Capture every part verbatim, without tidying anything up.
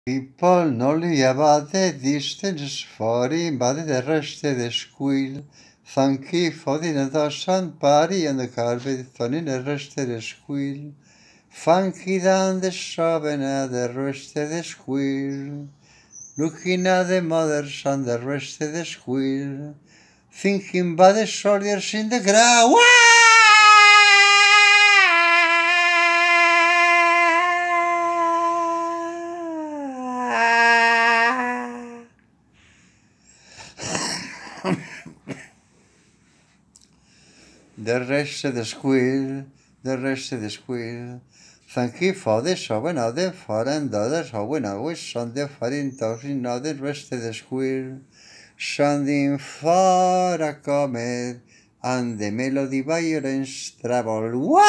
People nolly abate distance fari, but the rest of the squill. Thanky for the Natashan party and the carpet funny the rest of the squill. Funky down the shoven at the rest of the squill. Looking at the mothers and the rest of the squill. Thinking about the soldiers in the ground. The rest of the squeal, the rest of the squeal. Thank you for the showing of the foreign others, how I wish on the foreign talking of the rest of the squeal. Sounding for a comet, and the melody violence travel war,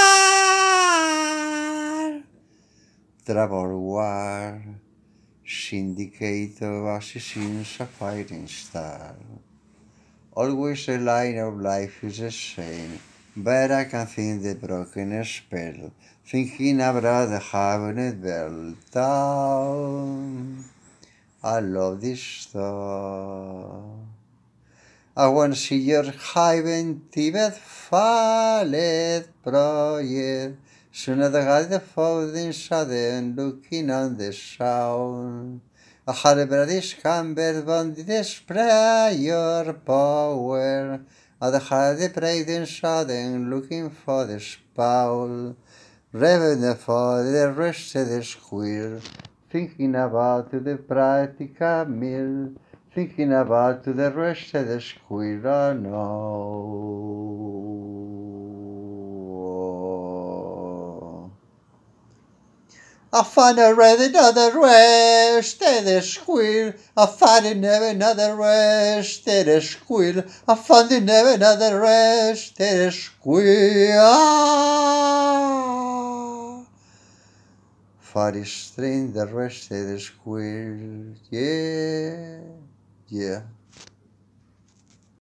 travel war. Syndicate of assassins, a fighting star. Always the line of life is the same, but I can think the broken spell, thinking about the heavened bell down. I love this thought. I want to see your heaven Tibet fallet project. Soon as the guide folding sudden looking on the sound. A Harbradish Camber bandit spray your power. At the hard praying sudden looking for the spoil. Revenue for the rest of the squeal. Thinking about the practical meal. Thinking about the rest of the squeal. Oh no. I find a red another rest of the squeal. I find in never another rest of the squeal. I find in never another rest of the squeal. Ah! Far string the rest of the squeal. Yeah, yeah.